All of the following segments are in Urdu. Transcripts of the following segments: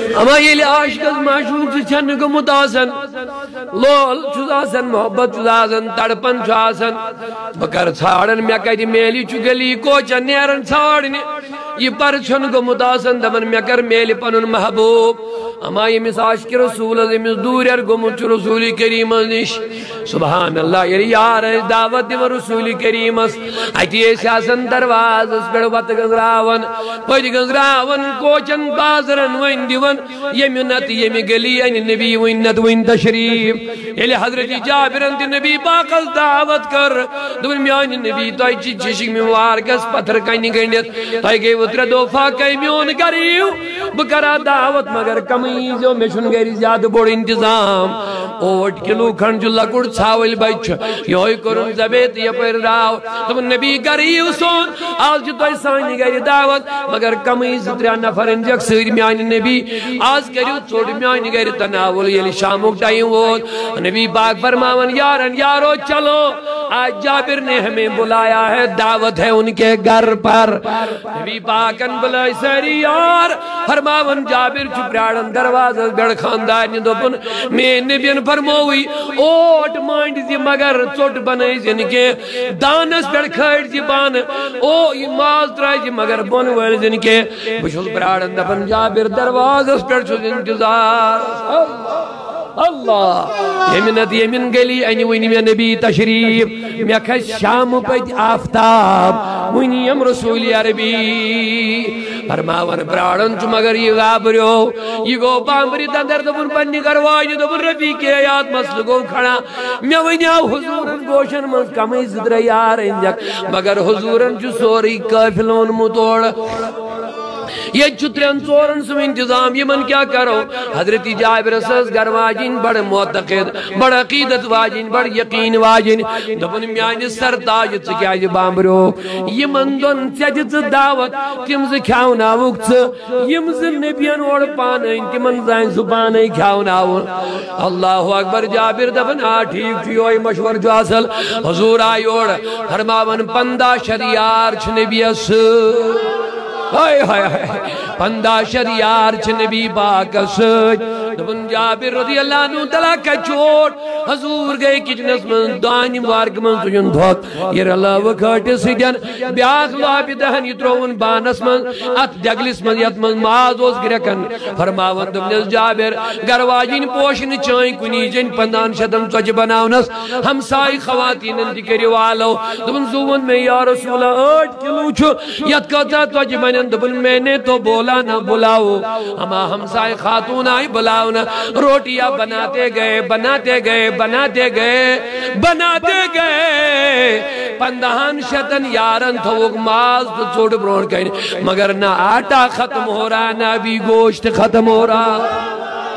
اما یلی عاشقس معشوق سے چھن گمت آسن لول چھس آسن محبت چھس آسن تڑپن چھس آسن بکر ژھاڑن میں کہتی میلی چھ گلی کوچن نیرن ژھاڑن یہ پر چھن گمت آسن دمن میں کر میلی پنن محبوب اما یمس عاشق رسول یمس دور گمت رسول کریم نش سبحان اللہ یلی یار دعوت دم رسول کریم اتی آسن دروازس پہ وت گنگراون پت گنگراون کوچن بازرن ون دون یم نت یم گلی ان نبی ون نت ون تشریف یلی حضرت جابرن تہ نبی پاکس دعوت کر دون میان نبی تہ چشک میوار گس پتھر کن گنڈت تہ گئی وتر دو فاقہ میون کریو بکرا دعوت مگر کمیز مے چھن گھر زیادہ بوڑ انتظام 8 کلو کھنڈ لکڑ ژھاول بچ یہ کرن زبیت یپر راو دون نبی کریو سون آج تہ سانی گھر دعوت مگر کمیز 3 نفرن جک سر میان نبی آج کریو ژوٹ میان گھر تناول یلی شامک ٹائم ووت نبی پاک فرماون یارن یارو چلو آج جابر نے ہمیں بلایا ہے دعوت ہے ان کے گھر پر نبی پاکن بلائی ساری یار فرماون جابر چپراڑن دروازہ گڑ خاندار نے دوپن میں نبیان فرموئی 8 مانڈ زی مگر ژوٹ بنائی زن کے دانس پر کھڑ زی بان او یہ ماز ترائی زی مگر بن ول زن کے بشوز پراڑن دپن جابر دروازہ پر چھوز انتظار اللہ یمنت یمن گلی اینی ونی میں نبی تشریف میں کھس شام پت آفتاب ونی یم رسول عربی فرماون براڑن چھ مگر یہ غابریو یہ گو بامبری تندر دبن پنی کروائی دبن رفیق آیات مسل گو کھڑا میں ونیا حضورن گوشن من کمی زدر یار انجک مگر حضورن چھ سوری قافلون متوڑ یہ چھترین ژورن سم انتظام یمن کیا کرو حضرت جابر سس گر واجن بڑ معتقد بڑ عقیدت واجن بڑ یقین واجن دپن میان سرتاج ژ کیا بامبرو یمن دون ژج دعوت تم ز کھاوناوک ژ یم ز نبیان اور پان تمن زان زبان کھاوناو اللہ اکبر جابر دپن ٹھیک چھوئی مشور جو اصل حضور آیوڑ فرماون 15 شریار چھ نبیس ہائے ہائے ہائے 15 شریار چھ نبی پاک سج دبن جابر رضی اللہ عنہ تلا کا چوٹ حضور گئے کچنس من دانی مارک من سجن دھوک یہ اللہ کھٹ سجن بیاخ لابی دہن یترون بانس من ات جگلس من یت من مازوز گرکن فرماون دبنس جابر گرواجین پوشن چائیں کنی جن 15 شدم چوچ بناونس ہمسائی خواتین اندکری والو دبن زون میں یا رسول 8 کلو چھو یت کتا چوچ بناونس دبن میں نے تو بولا نہ بلاو ہما ہمسائے خاتون آئی بلاو نہ روٹیاں بناتے گئے بناتے گئے بناتے گئے بناتے گئے 15 شتن یارن تھوک ماز تو چھوڑ برون کہیں مگر نہ آٹا ختم ہو رہا نہ بھی گوشت ختم ہو رہا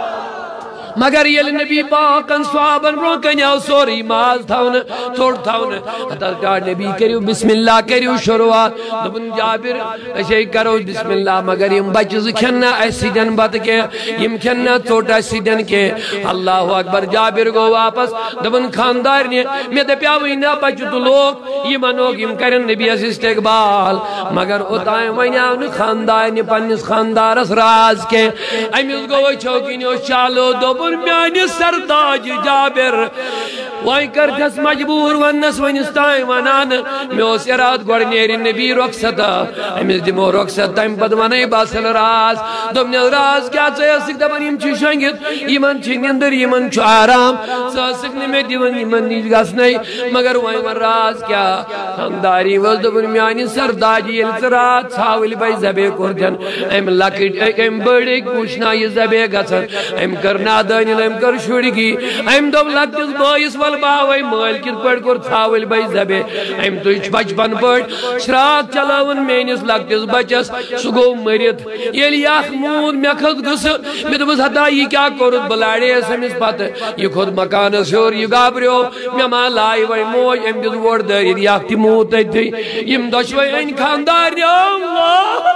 مگر یہ نبی پاکن صحابن برون کنیاو سوری ماز تھاون تھوڑ تھاون حضرت نبی کریو بسم اللہ کریو شروعات دبن جابر ایسے کرو بسم اللہ مگر یم بچز کھننا ایسی دن بات کے یم کھننا توٹا ایسی دن کے اللہ اکبر جابر گو واپس دبن خاندار نے میں دپیاوئی نا بچ تو لوگ یہ منوگ یم کرن نبی اس استقبال مگر اتائیں وینیاون خاندار نے پنس خاندارس راز کے امیز گو چوکینیو چالو دبن میانی سرتاج جابر وائی کر کس مجبور ونس ونستائیں ونان میں اس اراد گوڑ نیری نبی رخصتا امیز دمو رخصت تائم پد ونائی باسل راز دمنی راز کیا چاہے سکتا بن یم چی شنگت یمن چی نندر یمن چو آرام ساسکنے میں دیون یمن نیج گس نہیں مگر وائی من راز کیا خانداری وز دبن میانی سرتاج یلسرات ساولی بائی زبے کردن ایم لکٹ ایم بڑی کوشنا یہ زبے گسن ایم کرنا دانیل ایم کر شوڑی کی ایم دو لکتس بائیس باوی مال کت پڑ کر تھاول بائی زبے ایم تو اچ بچپن پڑ شراط چلاون مینس لکتس بچس سگو مرید یلی اخمود میں خود گس میں دبس حتا یہ کیا کرد بلاڑے اسمس پت یہ خود مکان سور یہ گابریو میں مال آئی وی موج ایم دس وڑ در یہ اختی موت تھی یم دشوی این خاندار اللہ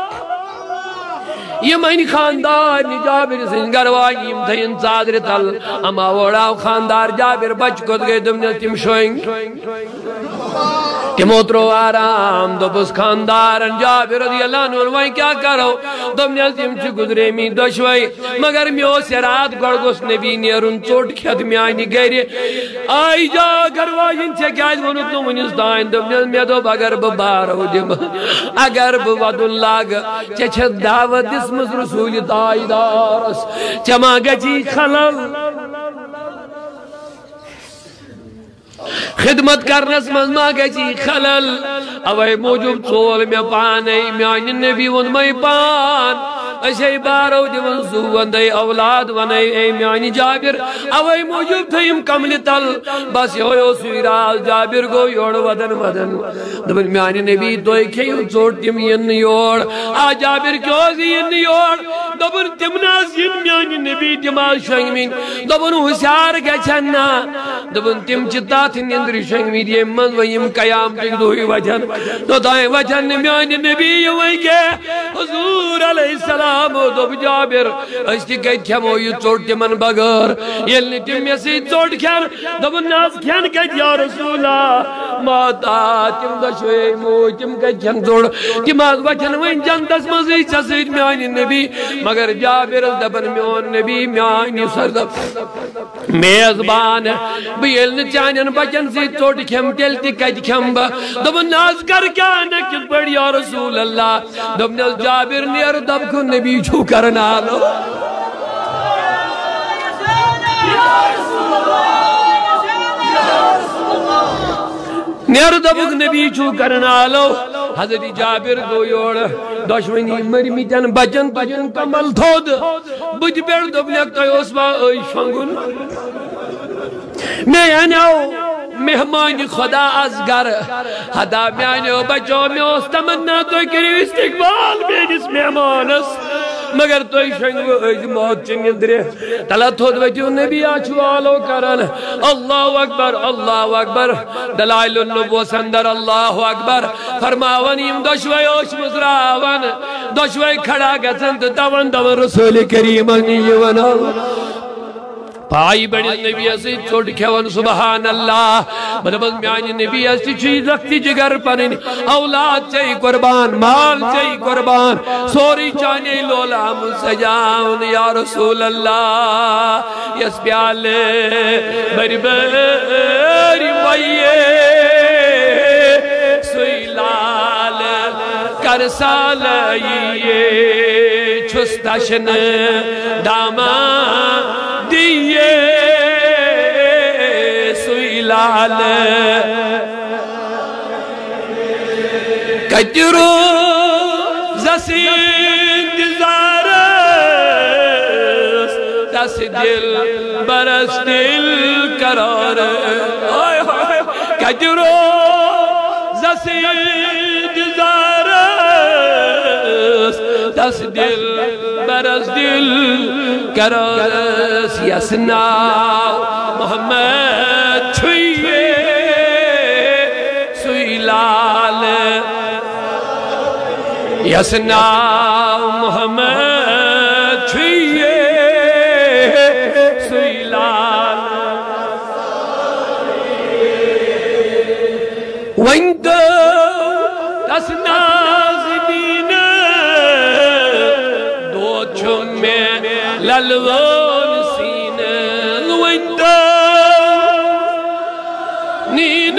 یہ مین خاندار جابر سن گروائی یم تھین صادر تل اما وڑاو خاندار جابر بچ کت گئے دم نے تم شوئنگ تمو ترو آرام دوپس خاندارن جابر رضی اللہ عنہ وائیں کیا کرو دمنیل تم چھ گزرے می دشوئی مگر میو سرات گرگوس نبی نیرن چوٹ کھت میانی گری آئی جا گرواجن چھ کیا ونت نو ونس دائن دمنیل می دوب اگر ببارو دم اگر بودن لاگ چھ دعوت اسمس رسول تائی دارس چما گچی خلل خدمت کرنس مزما گچی خلل اوے موجب ژول میں پانے میانی نبی ون میں پان اسے بارو دیون سو وندے اولاد ونے اے میانی جابر اوے موجب تھیم کمل تل بس یو سویرال جابر گو یوڑ ودن دبن میانی نبی دوئی کھیو ژوٹ تم ین یوڑ آ جابر کیوں ین یوڑ دبن تمناز ین میانی نبی دماغ شنگمین دبن ہوشیار گچھنا دبن تم چتات نندر شنگمین یہ من ویم قیام تک دوئی وجن تو دائیں وجن میانی نبی وئی کے حضور علیہ السلام دوب جابر اشتی گئی کھمو یہ چوٹ من بگر یلنی تم یسی چوٹ کھر دوب ناز کھن گئی یا رسولہ ماتا تم دشوئی مو تم گئی کھن چوڑ تم آز وچن وین جندس مزی چسید میانی نبی مگر جابر دبن میون نبی میانی سردب میزبان بیلن چانین بچن سی چوٹ کھم تلتی کج کھم با دوب ناز کر کیا نکت بڑھ یا رسول اللہ دوب ناز جابر نیر دب کن نبی چھو کرنا لو نیر دبک نبی چھو کرنا لو حضرت جابر گو یوڑ دشمنی مرمیتن بچن تجن کمل تھود بج بیڑ دب لکتا ہے اس با ای شنگن میں اناو مہمان خدا از گر حدا میانو بچو میں اس تمنا تو کری استقبال بیدس مہمانس مگر توی شنگو ایز موت چنین درے تلا تھود وچو نبی آچو آلو کرن اللہ اکبر دلائل النبو سندر اللہ اکبر فرماونیم دشوئی اوش مزراون دشوئی کھڑا گزند دون رسول کریم نیونا پائی بڑی نبی ایسی چھوٹ کھیون سبحان اللہ بلبز میانی نبی ایسی چیز رکھتی جگر پرین اولاد چاہی قربان مال چاہی قربان سوری چاہنی لولا مسجاون یا رسول اللہ یس پیالے بری بری ویے سوئی لال کرسالائیے چھستشن داما دیئے سوئی لال کجرو زسید زارس دس دل برس دل قرار کجرو زسید زارس دس دل برس دل قرارس یسناو محمد چھوئے سوئی لال یسناو محمد چھوئے سوئی لال وَإِنْدَ تَسْنَازِ دِينَ دو چھم میں للوان سین وَإِنْدَ نِينَ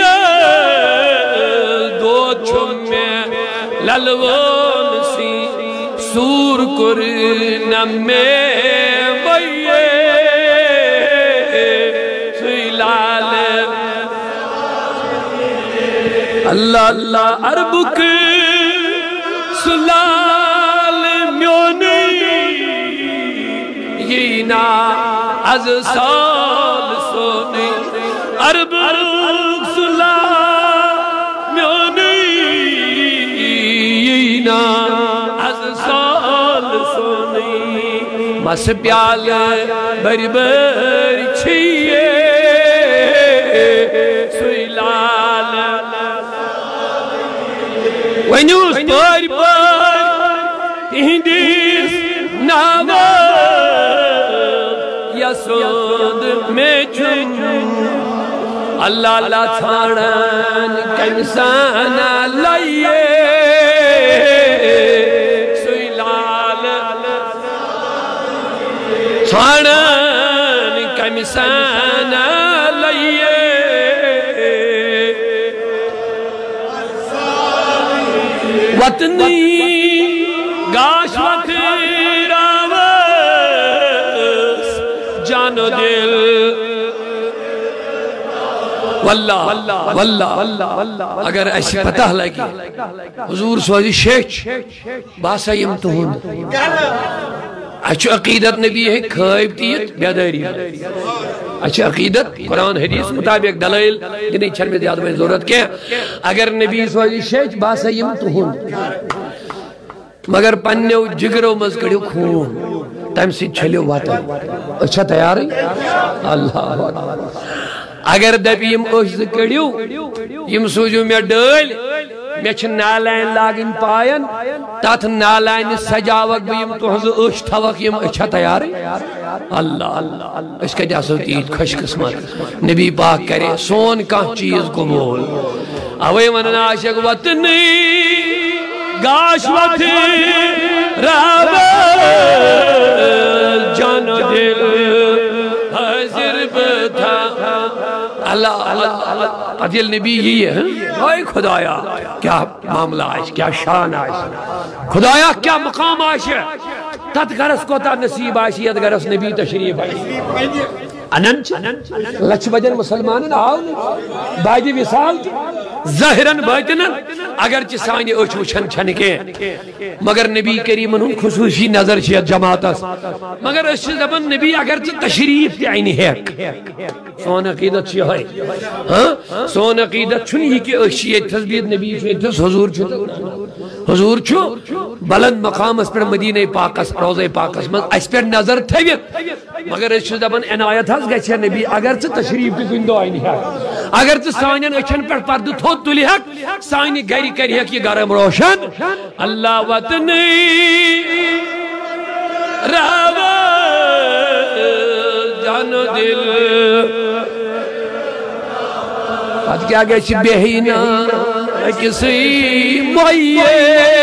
دو چھم میں للوان سین سور کرنم میں بھئیے سوئی لال اللہ اللہ عربک سلال میونی یینا از سال سونی عربک سلال میونی یینا از سال سونی مس پیال بری بری چھئیے سوئی لال ونیوس پاری تہندیس ناوا یسود میں چھن اللہ اللہ تھانن کمسانا لائیے سوئی لال تھانن کمسانا لائیے وطنی گاش وطیر آواز جان و دل واللہ اگر ایسی پتہ لگی حضور سوزی شیچ باسا یم تہن اچھو عقیدت نبی ہے خائب تیت بیداری اچھو عقیدت قرآن حدیث مطابق دلائل نہیں چھن میں زیادہ میں ضرورت کیا اگر نبی سوزی شیچ باسا یم تہن مگر پنیو جگرو مزکڑیو خون تم سی چھلیو واتن اچھا تیار ہے اللہ اگر دبیم اوشز کڑیو یم سوجو میں ڈال میں چھ نالائن لاغن پائن تات نالائن سجاوک بیم تو حضر اوش تھوک یم اچھا تیار ہے اللہ اس کا جاسو تیت خوش قسمت نبی پاک کرے سون کان چیز قبول اوے مننا عاشق وطنی گاش وطی رابط جان و دل حضر بتا اللہ عدل نبی یہی ہے اے خدایا کیا معاملہ آئیش کیا شان آئیش خدایا کیا مقام آئیش ہے تت گرس کو تا نصیب آئیش یاد گرس نبی تشریف آئیش اننچ لچ بجن مسلمانن آؤ باجی وصال ظاہرن باطنن اگرچہ سانی اچھ وچھن چھن کے مگر نبی کریم ہن خصوصی نظر چھیت جماعت مگر اس زبان نبی اگرچہ تشریف تی آئینی ہے سون عقیدت چی ہے سون عقیدت چھنی ہی کہ اشیت تثبیت نبی چھویت حضور چھو بلند مقام اس پر مدینہ پاکس روضہ پاکس من اس پر نظر تھویت مگر اس زبان عنایت ہز گئے نبی اگرچہ تشریف تی گندو آئینی ہے اگرچہ سانین اچھن پر پرد تھوت تلی حق سانی گری کری حق یہ گرم روشن اللہ وطنی راوہ جان و دل آج کیا گئے چھ بہینا کسی مائیے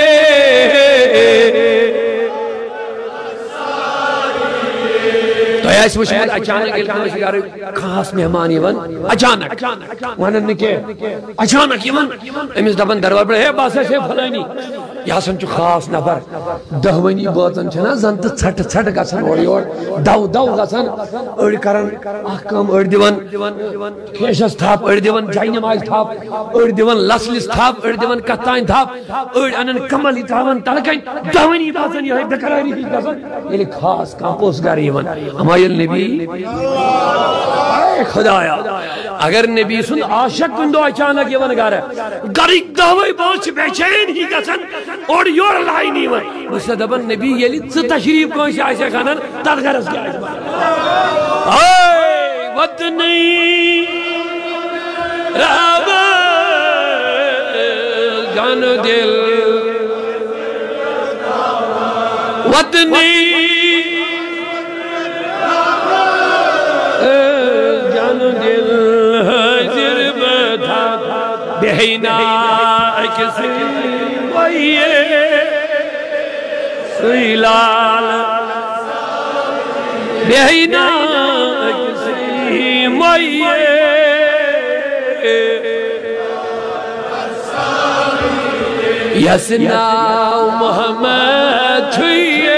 تو ایس مشکل اچانک خاص مہمان یون اچانک ونن نکے اچانک یون امس دپن دربار پر ہے باسا سے فلانی یہ سن چھ خاص نفر دہونی باتن چھنا زن تو ژھٹ ژھٹ گژھن اور یور دو دو گژھن اڑ کرن اکھ کم اڑ دیون کیشس تھاپ اڑ دیون جائی نماز تھاپ اڑ دیون لسلس تھاپ اڑ دیون کتائن تھاپ اڑ انن کمل تھاون تلکن دہونی باتن یہ بقراری کی گژھن یہ خاص کمپوز گر یون ہمایل نبی خدایا اگر نبی سن عاشق کندو اچانک یون گر گرک دہوئی بہت بے چین ہی گژھن اور یور لائنی ون اس دبن نبی یلی ژ تشریف کون سے آئے خانن تر غرض کیا اے وطنی رابع جان دل وطنی جان دل حضر بتا بہینا کسی وائیے سویلال بہینا کسی وائیے یسنا محمد چھوئیے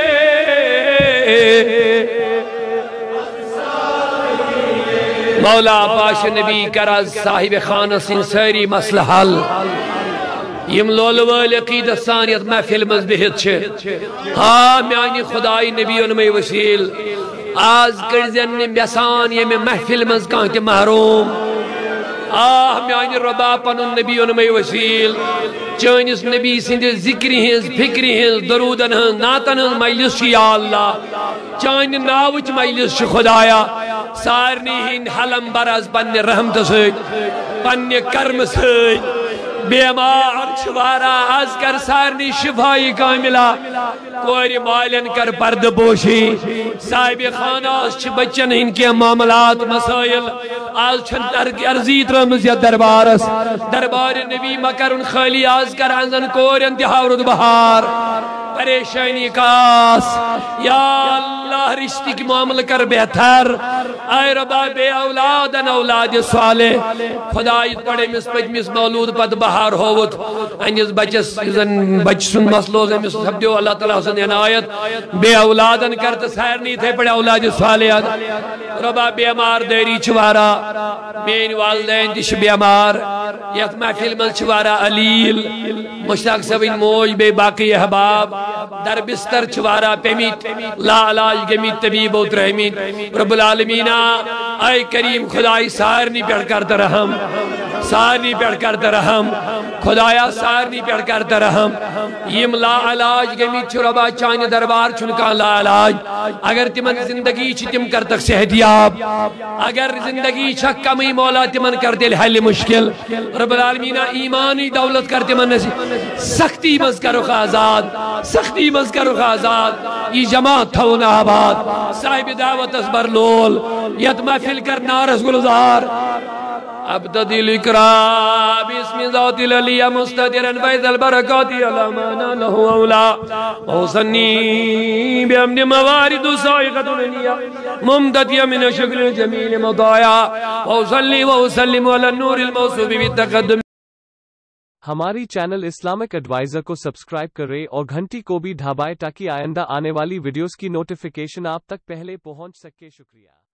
مولا پاش نبی کرا صاحب خانہ سن ساری مسئلہ حل یم لول وال عقیدت سانیت محفل مز بہت چھ ہاں میانی خدای نبی انمی وسیل آز کرزن بیسان یہ میں محفل مز کانتی محروم میانی ربا پنن نبی انمی وسیل چانس نبی سند ذکری ہنز فکری ہنز درودن ہنز ناتن ہنز مجلس یا اللہ چان ناوچ مجلس خدایا سارنی ہن حلم براز پنی رحمت سید پنی کرم سید بیمار چھوارا از کر سارنی شفائی کاملہ کوری مالن کر پرد پوشی صاحب خانہ چھ بچن ان کے معاملات مسائل آج چھن ارزی ترمز یا دربار نبی مکرن خالی آز کر انزن کور انتہاورد بہار پریشانی کاس یا اللہ رشتی کی معاملہ کر بہتر اے ربا بے اولادن اولاد صالح خدایت پڑے مس پجمس مولود پت بہار ہوت انیس بچس بچ سن مسلوز امس سبدیو اللہ تعالیٰ حسن عنایت بے اولادن کرت سہرنی تھے پڑے اولاد صالح ربا بیمار دیری چوارا بین والدین تش بیمار یت محفل من چوارا علیل مشتاق سبین موج بے باقی احباب در بستر چوارا پیمیت لا علاج گمیت طبیب و رحمین رب العالمین اے کریم خدای سارنی پیڑ کرتا رحم سارنی پیڑ کرتا رحم خدایا سارنی پیڑ کرتا رحم یم لا علاج گمیت چھ ربا چانی دربار چنکا لا علاج اگر تمن زندگی چھ تم کرتک صحت یاب اگر زندگی چھ کمی مولا تمن کر دل حل مشکل رب العالمین ایمانی دولت کر تمن سختی مز کرو آزاد سختی مز کرو آزاد یہ جماعت تھونا آباد صاحب دعوت ازبر لول یت محفل کر نارس گلزار ابتدی الاکرام باسم ذات العلیہ مستدرن فیض البرکات علامانا لہو اولا وحسنی بیامن موارد سائقت الانیہ ممتدیہ من شکل جمیل مضایا وحسلی وحسلم علی النور الموصوب بالتقدم۔ ہماری چینل اسلامک ایڈوائزر کو سبسکرائب کریں اور گھنٹی کو بھی دبائیں تاکہ آئندہ آنے والی ویڈیوز کی نوٹیفیکیشن آپ تک پہلے پہنچ سکے۔ شکریہ۔